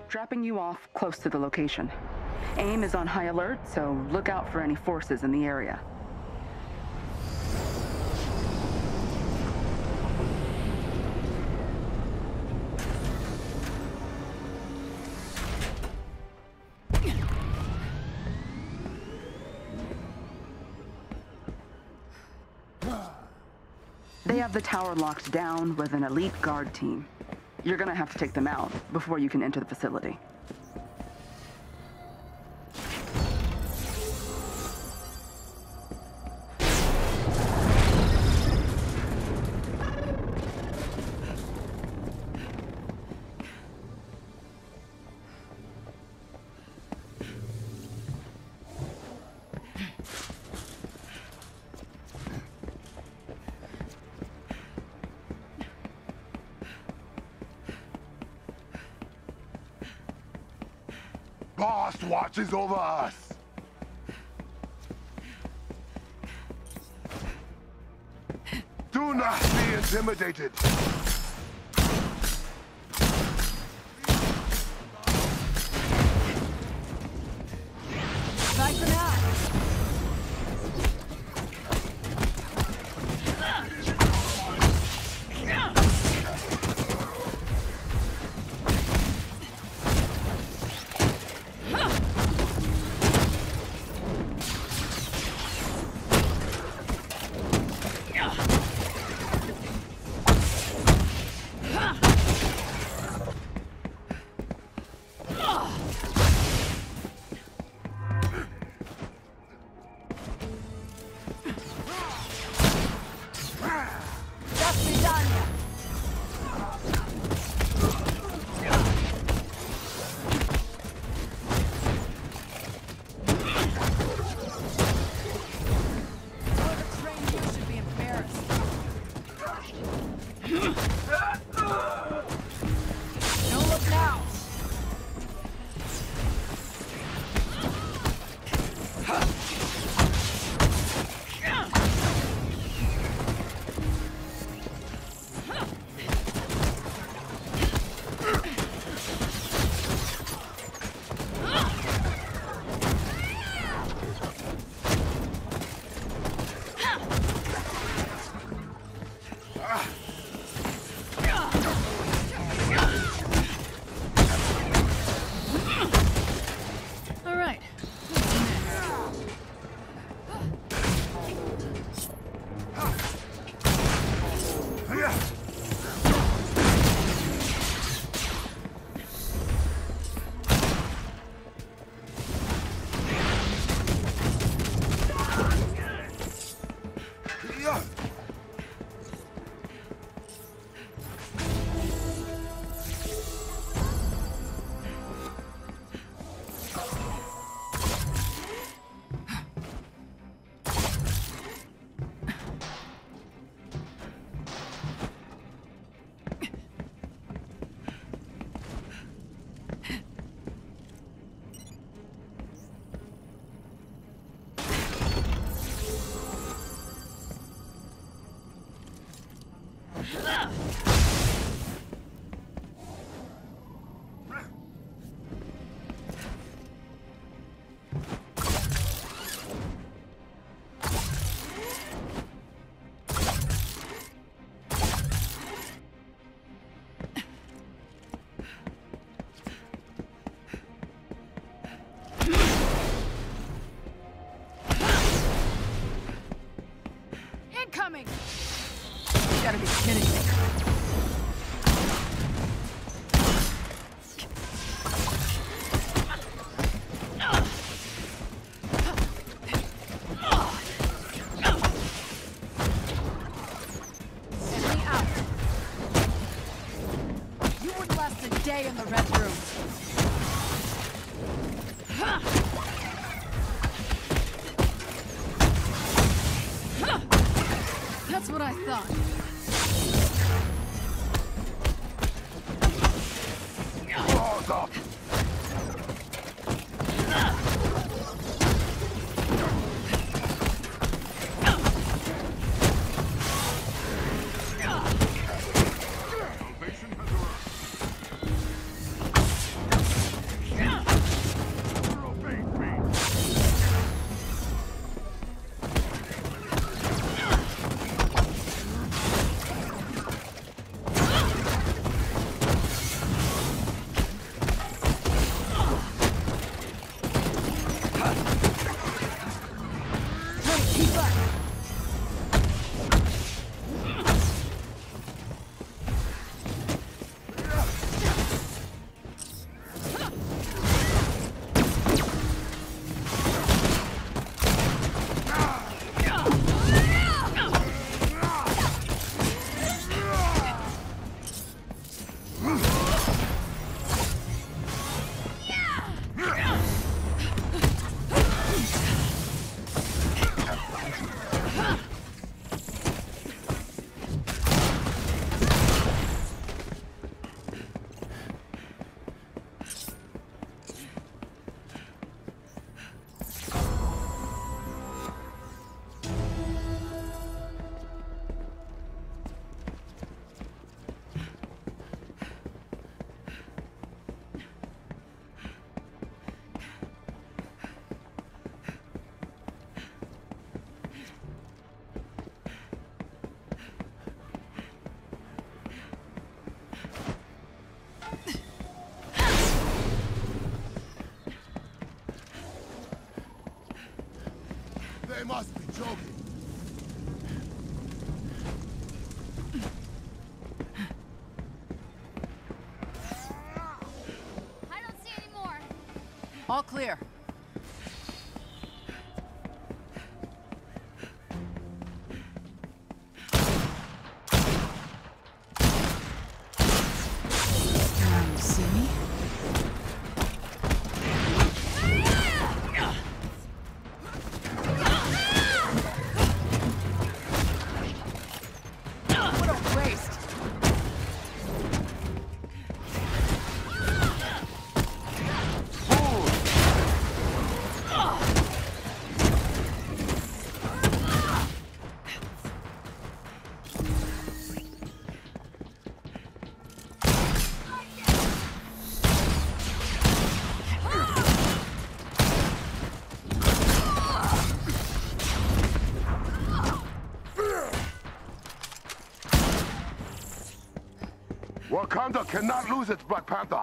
Dropping you off close to the location. AIM is on high alert, so look out for any forces in the area. They have the tower locked down with an elite guard team. You're gonna have to take them out before you can enter the facility. Boss watches over us! Do not be intimidated! Bye for now! Incoming! You gotta be kidding me. Enemy out. You wouldn't last a day in the red room. That's what I thought. They must be joking. I don't see any more. All clear. You see me? What a waste! Wakanda cannot lose its Black Panther.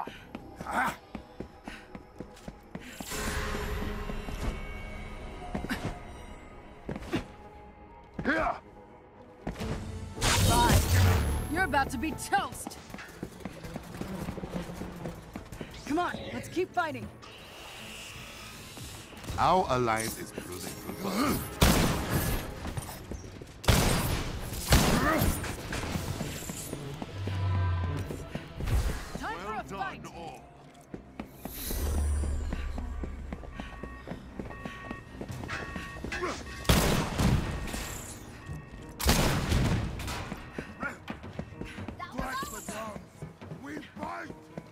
Here! Bye. You're about to be toast! Come on, let's keep fighting. Our alliance is proving fruitful. Time for a fight! all. Strike the drums. We fight.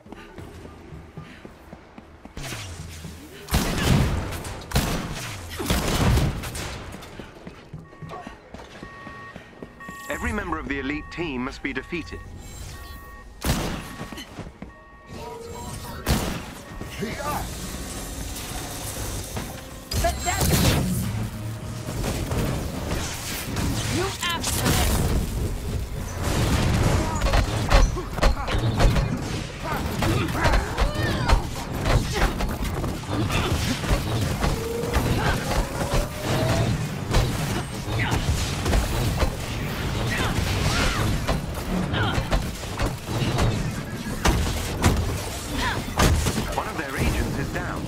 Every member of the elite team must be defeated. But that's... You asked for this! One of their agents is down.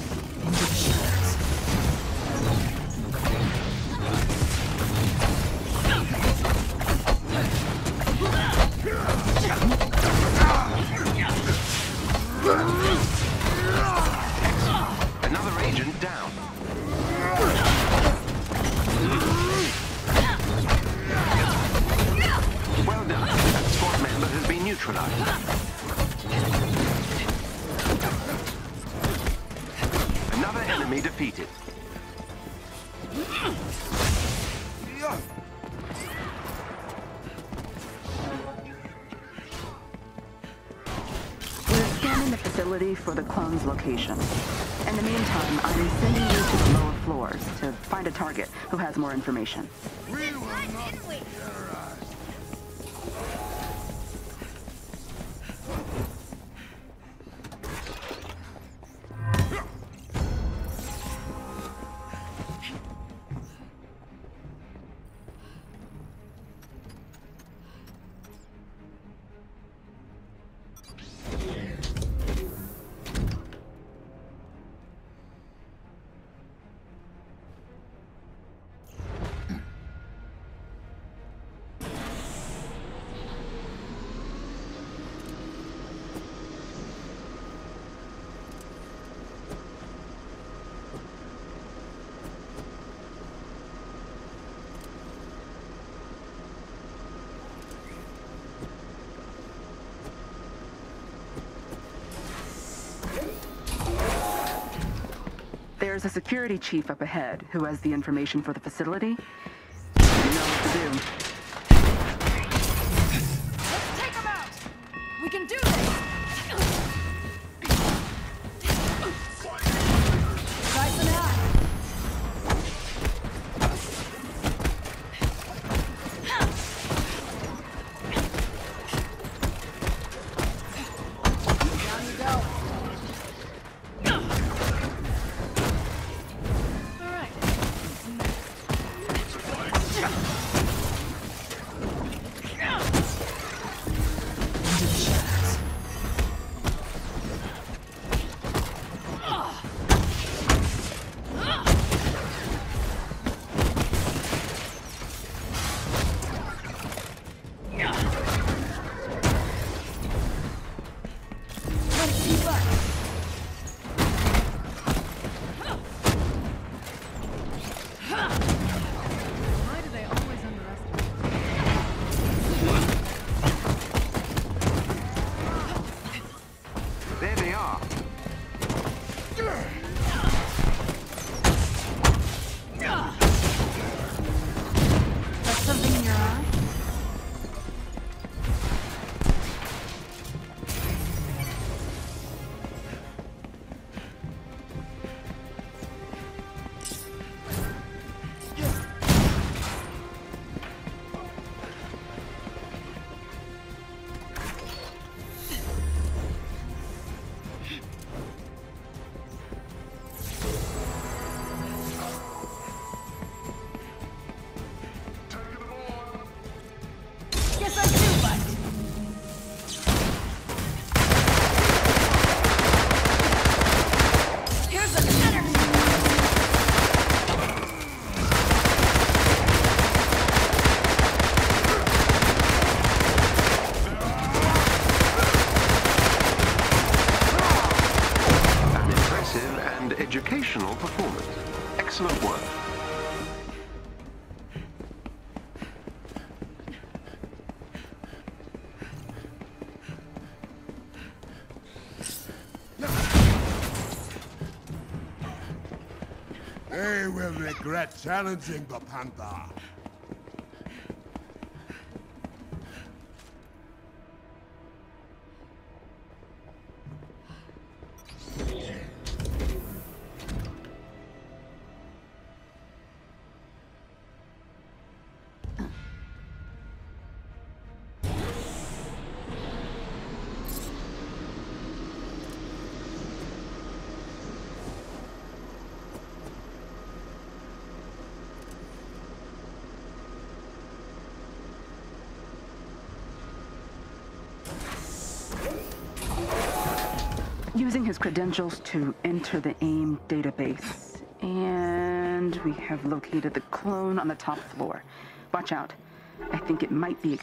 Another agent down. Well done. That squad member has been neutralized. Another enemy defeated. We're scanning the facility for the clone's location. In the meantime, I'm sending you to the lower floors to find a target who has more information. We will not Didn't we? terrorize. There's a security chief up ahead who has the information for the facility. You know what to do. Let's take them out! We can do this! Tyson out! Down you go. All right. Into the shadows. Let it keep up. Why do they always underestimate? There they are. Got something in your eye? Guess I do, but here's another. An impressive and educational performance. Excellent work. They will regret challenging the Panther. Using his credentials to enter the AIM database. And we have located the clone on the top floor. Watch out. I think it might be...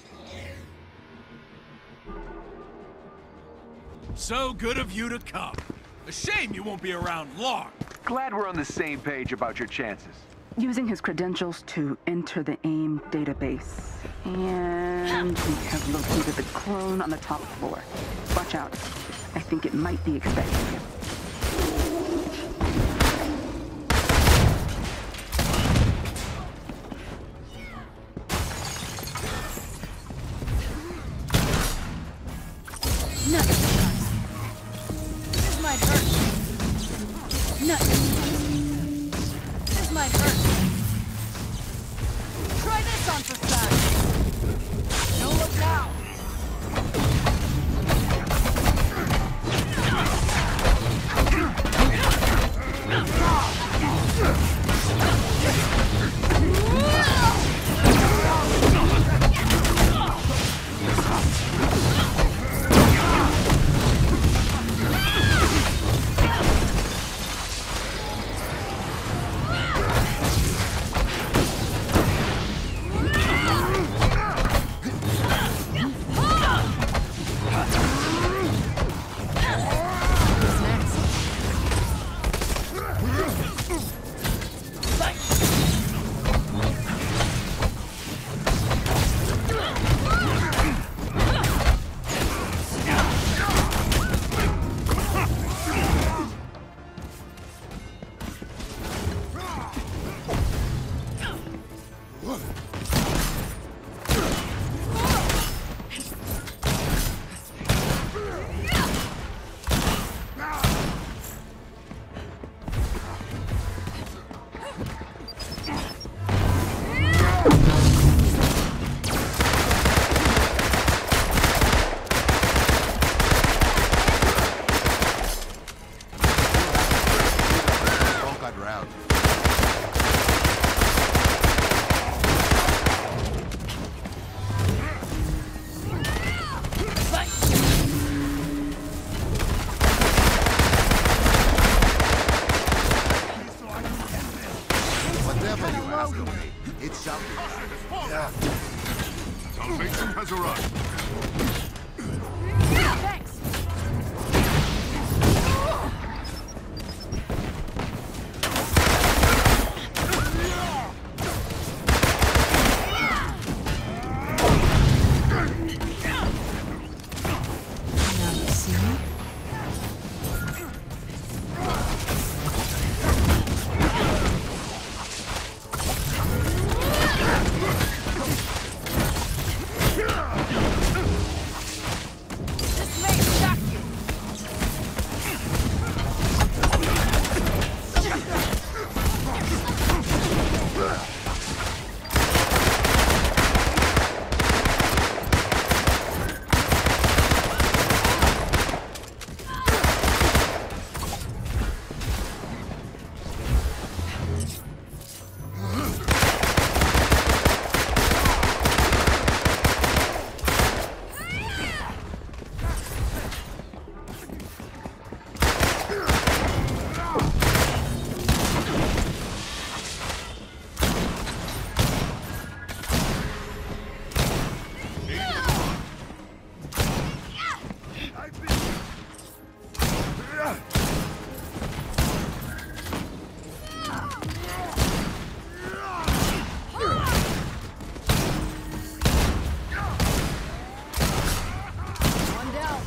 So good of you to come. A shame you won't be around long. Glad we're on the same page about your chances. Using his credentials to enter the AIM database. And we have located the clone on the top floor. Watch out. I think it might be expecting you. Nothing. This might hurt. Nothing. This might hurt. Try this on for size. No look now. Salvation has arrived. Thanks. Now you see me? This may shock you. One down.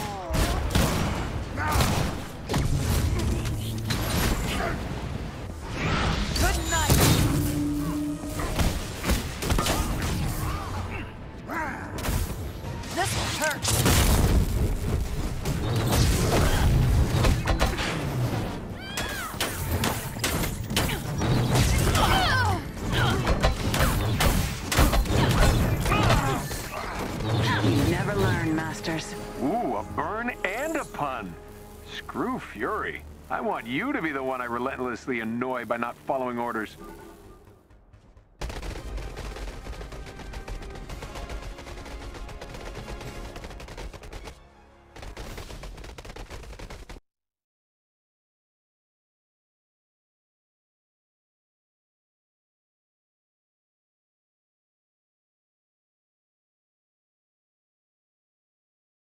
Good night. This hurts. You never learn, Masters. Ooh, a burn and a pun. Screw Fury. I want you to be the one I relentlessly annoy by not following orders.